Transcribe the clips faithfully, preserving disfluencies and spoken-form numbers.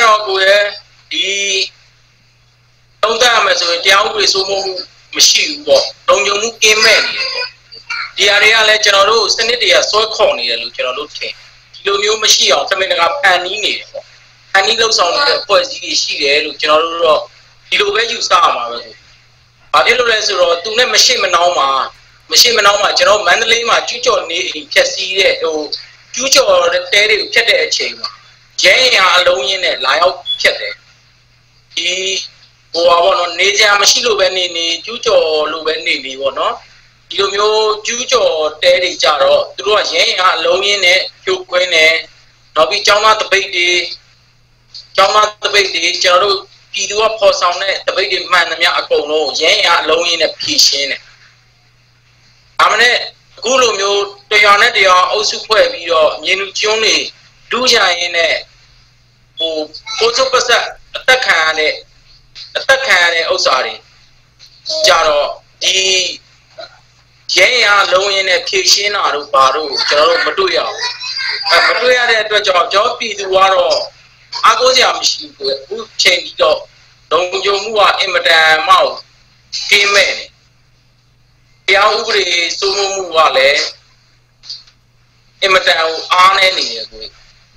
တော့ကိုယ်ဒီသုံးသပ်ရမယ်ဆိုရင်တရားဥပဒေစိုးမိုးမှုမရှိဘူးပေါ့လုံခြုံမှုကင်းမဲ့နေတယ်ပေါ့ဒီအရာတွေကလည်းကျွန်တော်တို့စနစ်တွေကဆွဲခေါ်နေတယ်လို့ကျွန်တော်တို့ထင်ဒီလိုမျိုးမရှိအောင်တမင်တကာဖန်နီးနေတယ်ပေါ့ဖန်နီးလှုပ်ဆောင်နေတဲ့ဖွဲ့စည်းတွေရှိတယ်လို့ကျွန်တော်တို့တော့ဒီလိုပဲယူဆရမှာပဲဘာဖြစ်လို့လဲဆိုတော့သူနဲ့မရှိမနှောင်းမှာမရှိမနှောင်းမှာကျွန်တော်မန္တလေးမှာကျူးကျော်နေအိမ်ဖြက်စီးတဲ့ဟိုကျူးကျော်တဲ့တဲတွေကိုဖြတ်တဲ့အချိန်မှာရဲရအလုံးရင်းနဲ့လာရောက်ဖြတ်တယ်ဒီဟိုပါဘောနော်နေကြမရှိလို့ပဲနေနေကျူးကျော်လို့ပဲနေနေပေါ့နော်ဒီလိုမျိုးကျူးကျော်တဲတွေကြတော့သူတို့ကရဲရအလုံးရင်းနဲ့ဖြိုခွင်းတယ်နောက်ပြီးကျောင်းသားတပိတ်တွေကျောင်းသားတပိတ်တွေကျွန်တော်တို့ပြည်သူကပေါ်ဆောင်တဲ့တပိတ်တွေမှန်သမျှအကုန်လုံးရဲရအလုံးရင်းနဲ့ဖြည့်ရှင်းတယ်ဒါမှနဲ့အခုလိုမျိုးတရားနဲ့တရားအုပ်စုဖွဲ့ပြီးတော့မြေလူကျွန်းတွေဒူးရရင်နဲ့ဟိုကိုစုပတ်ဆက်အသက်ခံရတဲ့အသက်ခံရတဲ့ဥစ္စာတွေကြတော့ဒီရဲရလုံးရင်းနဲ့ဖြည့်ရှင်းတာတို့ဘာတို့ကျွန်တော်တို့မတွေ့ရဘူးအဲမတွေ့ရတဲ့အတွက်ကြောင့်ကျွန်တော်ပြည်သူကတော့အားကိုးစရာမရှိဘူးအခုချိန်ပြီးတော့လုံခြုံမှုကအင်မတန်မှကင်းမဲ့နေတရားဥပဒေစိုးမိုးမှုကလည်းအင်မတန်အားနည်းနေတယ်ကို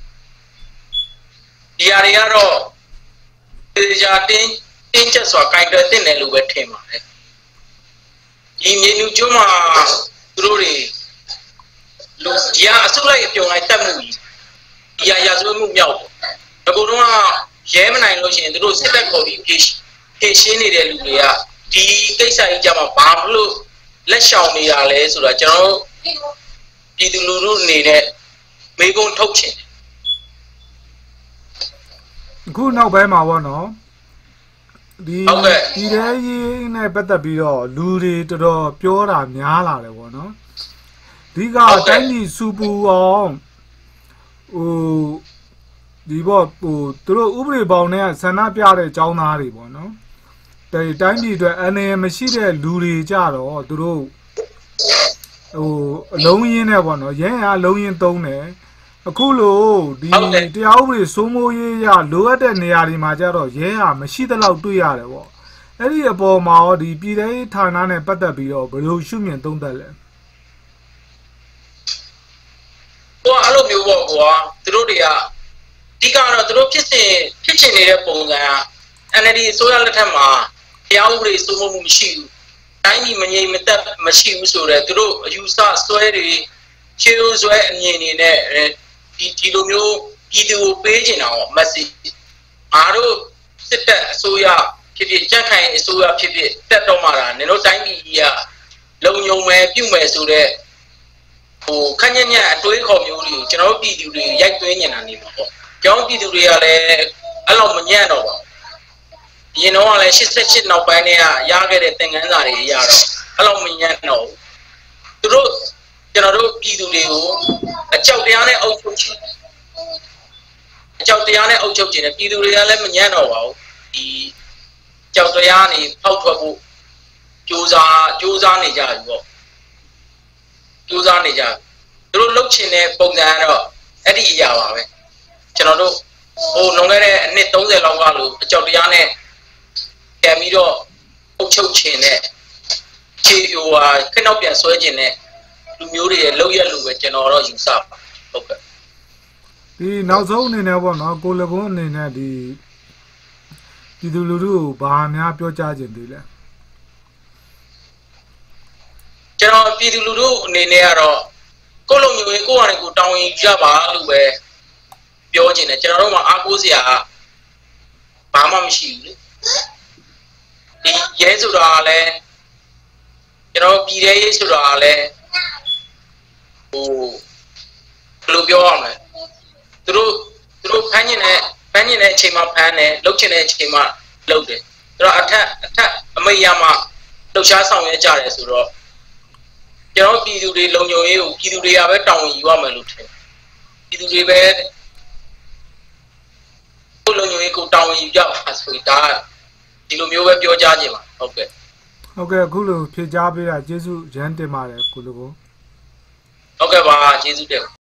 ဒီအရာတွေကတော့ဒီကြတင်းတင်းချက်စွာကိုင်တွယ်တင်တယ်လို့ပဲထင်ပါတယ်ဒီမြေနူကျွန်းမှာသူတို့တွေလူကြီးအစုလိုက်အပြုံလိုက်တက်မှုကြီးဒီအရာဆိုမှုမြောက်တယ်အခုတော့ရဲမနိုင်လို့ရှိရင်သူတို့စစ်တပ်ခေါ်ပြီးဖြည့်ဖြည့်ရှင်းနေတဲ့လူတွေကဒီကိစ္စကြီးကြမှာဘာမလို့လက်ရှောင်နေရလဲဆိုတာကျွန်တော်ပြည်သူလူထုအနေနဲ့မေးခွန်းထုတ်ချင်တယ်အခုနောက်ပိုင်းမှာပေါ့နော်ဒီဒီရဲရေးနဲ့ပတ်သက်ပြီးတော့လူတွေတော်တော်ပြောတာများလာတယ်ပေါ့နော်ဒီကတိုင်းပြည်စူပူအောင်ဟိုဒီဘောဟိုသူတို့ဥပဒေပေါင်းနဲ့ဆန္ဒပြတဲ့အကြောင်းသားတွေပေါ့နော်တိုင်းတိုင်းပြည်အတွက်အနေမရှိတဲ့လူတွေကြတော့သူတို့ဟိုအလုံးရင်းနဲ့ပေါ့နော်ရဲအလုံးရင်းသုံးတယ်အခုလို့ဒီတရားဥပဒေစိုးမိုးရေးရလိုအပ်တဲ့နေရာတွေမှာကြတော့ရဲဟာမရှိသလောက်တွေ့ရတယ်ပေါ့အဲ့ဒီအပေါ်မှာရောဒီပြည်ထောင်ဌာနနဲ့ပတ်သက်ပြီးတော့ဘယ်လိုရှုမြင်သုံးသပ်လဲဟိုအဲ့လိုမျိုးပေါ့ကွာသူတို့တွေကဒီကတော့သူတို့ဖြစ်စဉ်ဖြစ်ချင်နေတဲ့ပုံစံက N L D အစိုးရလက်ထက်မှာတရားဥပဒေစိုးမိုးမှုမရှိဘူးတိုင်းပြည်မငြိမ်မသက်မရှိဘူးဆိုတော့သူတို့အယူဆဆွဲတွေချေဦးဆွဲအမြင်တွေနဲ့ဒီဒီလိုမျိုးပြည်သူကိုပေးချင်တာပေါ့ message အားတို့စစ်တပ်အစိုးရဖြစ်ဖြစ်ကြက်ခိုင်အစိုးရဖြစ်ဖြစ်တက်တော့မှတာနင်တို့တိုင်းပြည်ကြီးကလုံခြုံမယ်ပြုမယ်ဆိုတော့ဟိုခက်ညံ့ညံ့အတွေးခေါ်မျိုးတွေကိုကျွန်တော်တို့ပြည်သူတွေရိုက်သွင်းနေတာနေမှာပေါ့ကျောင်းပြည်သူတွေကလည်းအဲ့လိုမညံ့တော့ပါဘူးရင်တော့လည်းရှစ်ဆက်ရှစ်နောက်ပိုင်းတည်းကရခဲ့တဲ့သင်ခန်းစာတွေရတော့အဲ့လိုမညံ့တော့သူတို့ကျွန်တော်တို့ပြည်သူတွေကိုအကြောက်တရားနဲ့အုပ်ချုပ်ချင်အကြောက်တရားနဲ့အုပ်ချုပ်ချင်တယ်ပြည်သူတွေကလည်းမညံ့တော့ပါဘူးဒီကြောက်တရားနေဖောက်ထွက်ဖို့ကြိုးစားကြိုးစားနေကြပြီပေါ့ကြိုးစားနေကြသူတို့လှုပ်ချင်တဲ့ပုံစံကတော့အဲ့ဒီအရာပါပဲကျွန်တော်တို့ဟိုလွန်ခဲ့တဲ့အနှစ်သုံးဆယ်လောက်ကလို့အကြောက်တရားနဲ့ပြန်ပြီးတော့အုပ်ချုပ်ချင်တဲ့ခြေဟိုဟာခက်နောက်ပြန်ဆွဲချင်တဲ့လူမျိုးတွေရဲ့လောက်ရလို့ပဲကျွန်တော်တော့ယူဆပါဟုတ်ကဲ့ဒီနောက်ဆုံးအနေနဲ့ပေါ့နော်ကိုလကွန်းအနေနဲ့ဒီပြည်သူလူထုကိုဘာများပြောကြားခြင်းသေးလဲကျွန်တော်ပြည်သူလူထုအနေနဲ့ကတော့ကိုယ့်လုံမျိုးကိုယ့်ဟာနဲ့ကိုယ်တောင်းရင်ရပါလို့ပဲပြောချင်တယ်ကျွန်တော်တို့မှာအားကိုးစရာဘာမှမရှိဘူးလေဒီရဲဆိုတာလည်းကျွန်တော်ပြည်ရဲရေးဆိုတာလည်းဟိုဘယ်လိုပြောရမလဲသူတို့သူတို့ဖမ်းညင်တဲ့ဖမ်းညင်တဲ့အချိန်မှာဖမ်းတယ်လှုပ်ချင်တဲ့အချိန်မှာလှုပ်တယ်သူတို့အထက်အထက်အမိတ်ရမှလှုပ်ရှားဆောင်ရွက်ကြတယ်ဆိုတော့ကျွန်တော်ပြည်သူတွေလုံခြုံရေးကိုပြည်သူတွေကပဲတောင်းယူရမယ်လို့ထင်ပြည်သူတွေပဲကိုလုံခြုံရေးကိုတောင်းယူကြပါဆိုဒါဒီလိုမျိုးပဲပြောကြားခြင်းပါဟုတ်ကဲ့ဟုတ်ကဲ့အခုလိုဖြေကြားပေးတာကျေးဇူးရမ်းတင်ပါတယ်ကိုလူကိုဟုတ်ကဲ့ပါကျေးဇူးတင်